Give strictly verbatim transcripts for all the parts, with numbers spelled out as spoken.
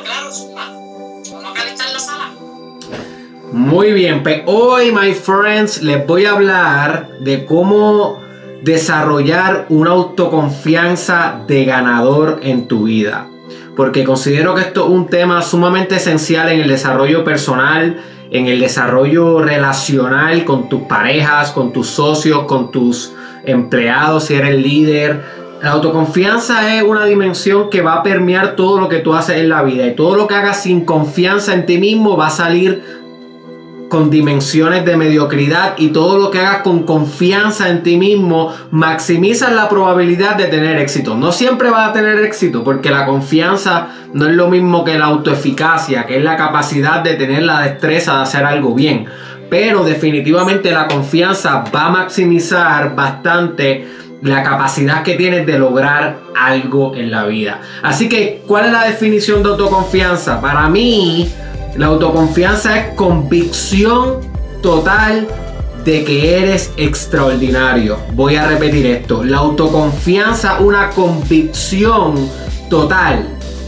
Claro, claro, Zumba. Vamos a calentar la sala. Muy bien, pues hoy, my friends, les voy a hablar de cómo desarrollar una autoconfianza de ganador en tu vida. Porque considero que esto es un tema sumamente esencial en el desarrollo personal, en el desarrollo relacional con tus parejas, con tus socios, con tus empleados, si eres líder. La autoconfianza es una dimensión que va a permear todo lo que tú haces en la vida, y todo lo que hagas sin confianza en ti mismo va a salir con dimensiones de mediocridad, y todo lo que hagas con confianza en ti mismo maximiza la probabilidad de tener éxito. No siempre vas a tener éxito, porque la confianza no es lo mismo que la autoeficacia, que es la capacidad de tener la destreza de hacer algo bien. Pero definitivamente la confianza va a maximizar bastante la capacidad que tienes de lograr algo en la vida. Así que, ¿cuál es la definición de autoconfianza? Para mí, la autoconfianza es convicción total de que eres extraordinario. Voy a repetir esto. La autoconfianza, una convicción total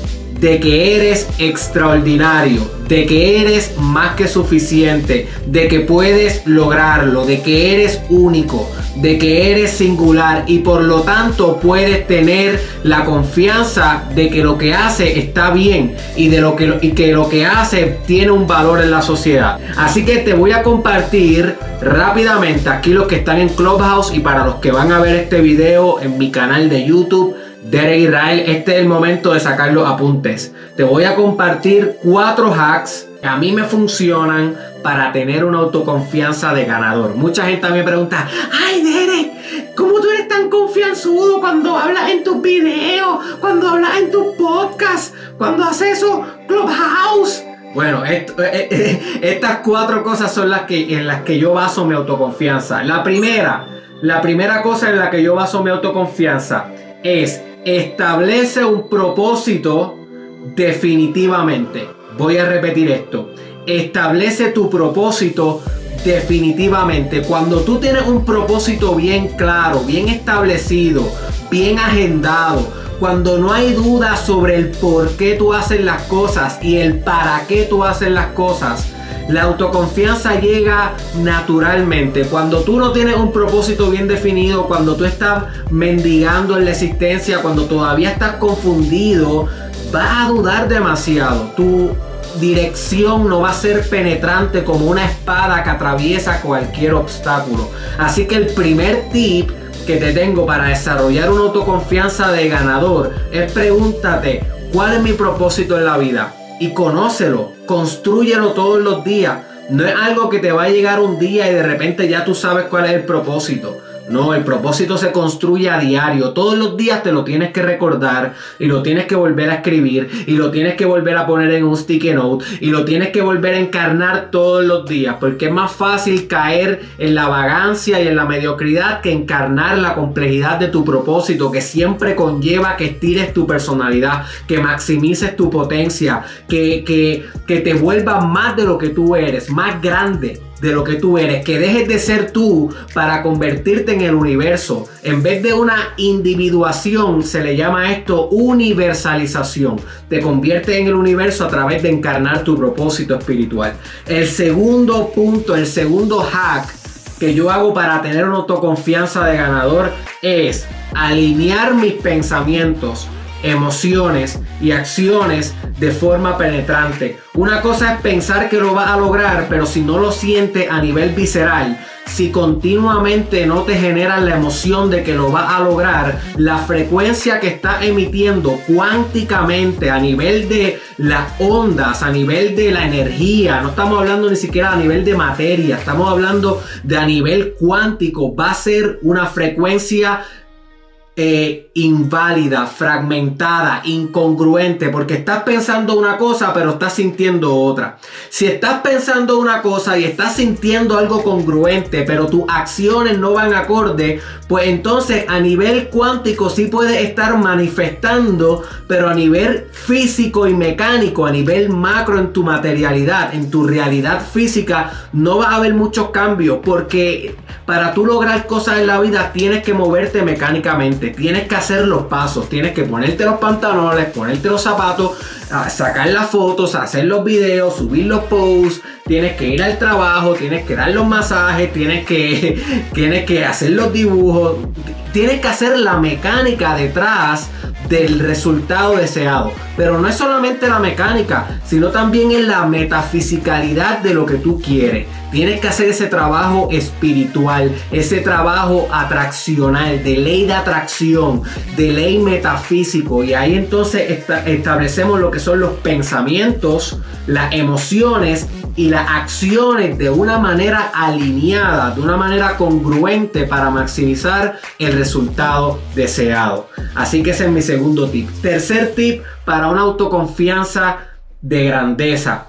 de que eres extraordinario, de que eres más que suficiente, de que puedes lograrlo, de que eres único, de que eres singular, y por lo tanto puedes tener la confianza de que lo que hace está bien y de lo que, y que lo que hace tiene un valor en la sociedad. Así que te voy a compartir rápidamente aquí los que están en Clubhouse, y para los que van a ver este video en mi canal de YouTube, Derek Israel, este es el momento de sacar los apuntes. Te voy a compartir cuatro hacks que a mí me funcionan para tener una autoconfianza de ganador. Mucha gente me pregunta: ay, Derek, ¿cómo tú eres tan confianzudo cuando hablas en tus videos, cuando hablas en tus podcasts, cuando haces eso, Clubhouse? Bueno, esto, eh, eh, estas cuatro cosas son las que, en las que yo baso mi autoconfianza. La primera, la primera cosa en la que yo baso mi autoconfianza es: establece un propósito definitivamente. Voy a repetir esto. Establece tu propósito definitivamente. Cuando tú tienes un propósito bien claro, bien establecido, bien agendado, cuando no hay duda sobre el por qué tú haces las cosas y el para qué tú haces las cosas, la autoconfianza llega naturalmente. Cuando tú no tienes un propósito bien definido, cuando tú estás mendigando en la existencia, cuando todavía estás confundido, vas a dudar demasiado. Tu dirección no va a ser penetrante como una espada que atraviesa cualquier obstáculo. Así que el primer tip que te tengo para desarrollar una autoconfianza de ganador es: pregúntate, ¿cuál es mi propósito en la vida? Y conócelo, constrúyelo todos los días. No es algo que te va a llegar un día y de repente ya tú sabes cuál es el propósito. No, el propósito se construye a diario. Todos los días te lo tienes que recordar, y lo tienes que volver a escribir, y lo tienes que volver a poner en un sticky note, y lo tienes que volver a encarnar todos los días, porque es más fácil caer en la vagancia y en la mediocridad que encarnar la complejidad de tu propósito, que siempre conlleva que estires tu personalidad, que maximices tu potencia, que, que, que te vuelvas más de lo que tú eres, más grande de lo que tú eres, que dejes de ser tú para convertirte en el universo. En vez de una individuación, se le llama esto universalización. Te conviertes en el universo a través de encarnar tu propósito espiritual. El segundo punto, el segundo hack que yo hago para tener una autoconfianza de ganador es alinear mis pensamientos, emociones y acciones de forma penetrante. Una cosa es pensar que lo vas a lograr, pero si no lo sientes a nivel visceral, si continuamente no te generas la emoción de que lo vas a lograr, la frecuencia que estás emitiendo cuánticamente a nivel de las ondas, a nivel de la energía, no estamos hablando ni siquiera a nivel de materia, estamos hablando de a nivel cuántico, va a ser una frecuencia Eh, inválida, fragmentada, incongruente, porque estás pensando una cosa pero estás sintiendo otra. Si estás pensando una cosa y estás sintiendo algo congruente pero tus acciones no van acorde, pues entonces a nivel cuántico sí puedes estar manifestando, pero a nivel físico y mecánico, a nivel macro en tu materialidad, en tu realidad física, no va a haber muchos cambios, porque para tú lograr cosas en la vida tienes que moverte mecánicamente. importante. Tienes que hacer los pasos. Tienes que ponerte los pantalones, ponerte los zapatos, sacar las fotos, hacer los videos, subir los posts. Tienes que ir al trabajo, tienes que dar los masajes, tienes que, tienes que hacer los dibujos. Tienes que hacer la mecánica detrás del resultado deseado. Pero no es solamente la mecánica, sino también es la metafisicalidad de lo que tú quieres. Tienes que hacer ese trabajo espiritual, ese trabajo atraccional, de ley de atracción, de ley metafísico. Y ahí entonces esta, establecemos lo que son los pensamientos, las emociones y las acciones de una manera alineada, de una manera congruente para maximizar el resultado deseado. Así que ese es mi segundo tip. Tercer tip para una autoconfianza de grandeza.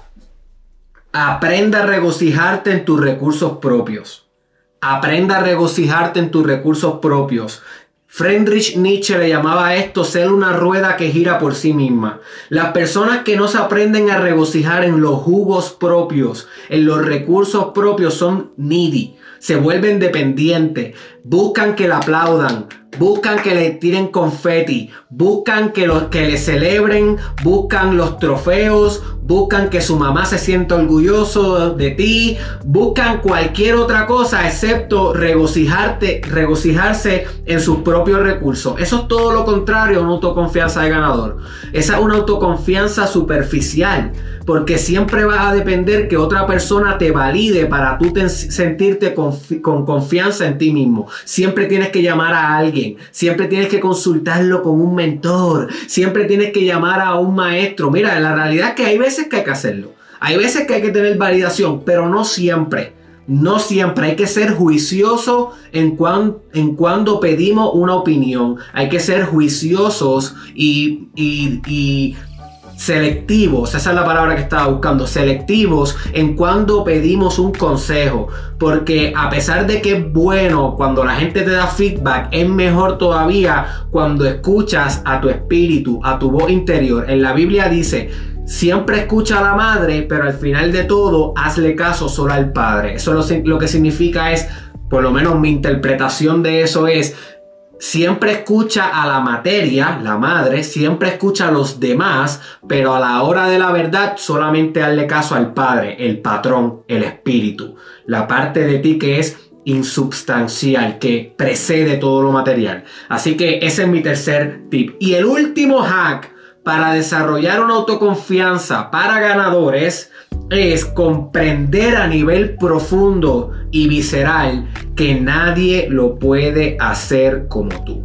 Aprenda a regocijarte en tus recursos propios. Aprenda a regocijarte en tus recursos propios. Friedrich Nietzsche le llamaba a esto ser una rueda que gira por sí misma. Las personas que no se aprenden a regocijar en los jugos propios, en los recursos propios, son needy. Se vuelven dependientes. Buscan que la aplaudan. Buscan que le tiren confeti, buscan que, lo, que le celebren, buscan los trofeos, buscan que su mamá se sienta orgulloso de ti, buscan cualquier otra cosa excepto regocijarte, regocijarse en sus propios recursos. Eso es todo lo contrario a una autoconfianza de ganador. Esa es una autoconfianza superficial, porque siempre vas a depender que otra persona te valide para tú te, sentirte confi con confianza en ti mismo. Siempre tienes que llamar a alguien. Siempre tienes que consultarlo con un mentor. Siempre tienes que llamar a un maestro. Mira, la realidad es que hay veces que hay que hacerlo. Hay veces que hay que tener validación, pero no siempre. No siempre. Hay que ser juicioso en, cuan, en cuando pedimos una opinión. Hay que ser juiciosos y... y, y selectivos, esa es la palabra que estaba buscando, selectivos en cuando pedimos un consejo, porque a pesar de que es bueno cuando la gente te da feedback, es mejor todavía cuando escuchas a tu espíritu, a tu voz interior. En la Biblia dice: siempre escucha a la madre, pero al final de todo hazle caso solo al padre. Eso lo, lo que significa es, por lo menos mi interpretación de eso es: siempre escucha a la materia, la madre, siempre escucha a los demás, pero a la hora de la verdad solamente hazle caso al Padre, el patrón, el espíritu, la parte de ti que es insubstancial, que precede todo lo material. Así que ese es mi tercer tip. Y el último hack para desarrollar una autoconfianza para ganadores es comprender a nivel profundo y visceral que nadie lo puede hacer como tú.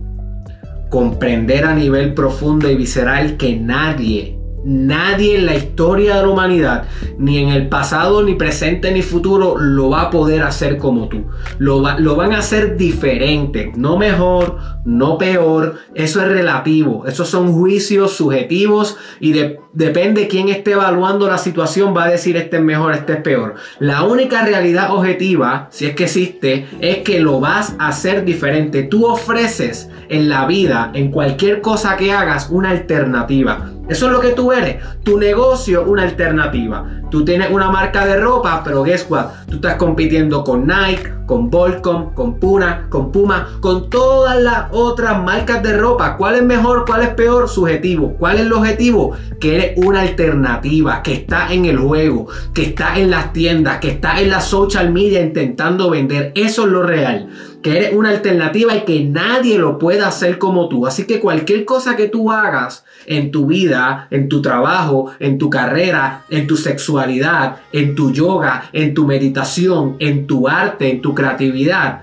Comprender a nivel profundo y visceral que nadie, nadie en la historia de la humanidad, ni en el pasado, ni presente, ni futuro, lo va a poder hacer como tú. Lo, va, lo van a hacer diferente, no mejor, no peor. Eso es relativo. Esos son juicios subjetivos y de, depende quién esté evaluando la situación, va a decir este es mejor, este es peor. La única realidad objetiva, si es que existe, es que lo vas a hacer diferente. Tú ofreces en la vida, en cualquier cosa que hagas, una alternativa. Eso es lo que tú eres. Tu negocio, una alternativa. Tú tienes una marca de ropa, pero guess what? Tú estás compitiendo con Nike, con Volcom, con Puma, con Puma, con todas las otras marcas de ropa. ¿Cuál es mejor? ¿Cuál es peor? Subjetivo. ¿Cuál es el objetivo? Que eres una alternativa, que está en el juego, que está en las tiendas, que está en la social media intentando vender. Eso es lo real. Que eres una alternativa y que nadie lo pueda hacer como tú. Así que cualquier cosa que tú hagas en tu vida, en tu trabajo, en tu carrera, en tu sexualidad, en tu yoga, en tu meditación, en tu arte, en tu creatividad,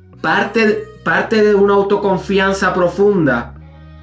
parte, parte de una autoconfianza profunda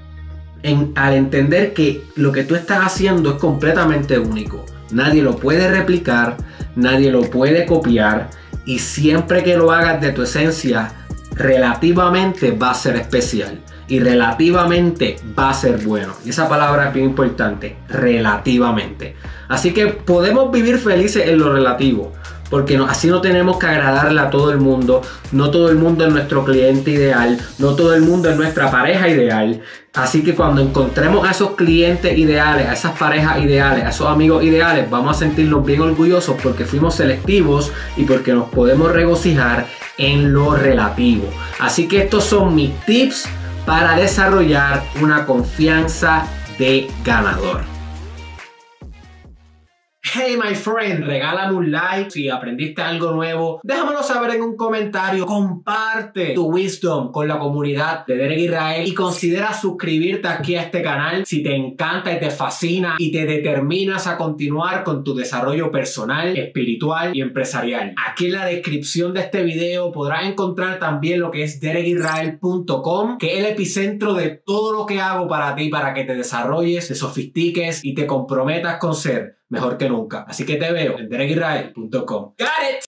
en, al entender que lo que tú estás haciendo es completamente único. Nadie lo puede replicar, nadie lo puede copiar, y siempre que lo hagas de tu esencia, relativamente va a ser especial y relativamente va a ser bueno. Y esa palabra es bien importante, relativamente. Así que podemos vivir felices en lo relativo, porque no, así no tenemos que agradarle a todo el mundo. No todo el mundo es nuestro cliente ideal, no todo el mundo es nuestra pareja ideal. Así que cuando encontremos a esos clientes ideales, a esas parejas ideales, a esos amigos ideales, vamos a sentirnos bien orgullosos porque fuimos selectivos y porque nos podemos regocijar en lo relativo. Así que estos son mis tips para desarrollar una confianza de ganador. Hey my friend, regálame un like si aprendiste algo nuevo. Déjamelo saber en un comentario. Comparte tu wisdom con la comunidad de Derek Israel y considera suscribirte aquí a este canal si te encanta y te fascina y te determinas a continuar con tu desarrollo personal, espiritual y empresarial. Aquí en la descripción de este video podrás encontrar también lo que es derek israel punto com, que es el epicentro de todo lo que hago para ti, para que te desarrolles, te sofistiques y te comprometas con ser mejor que nunca. Así que te veo en derek israel punto com. Got it!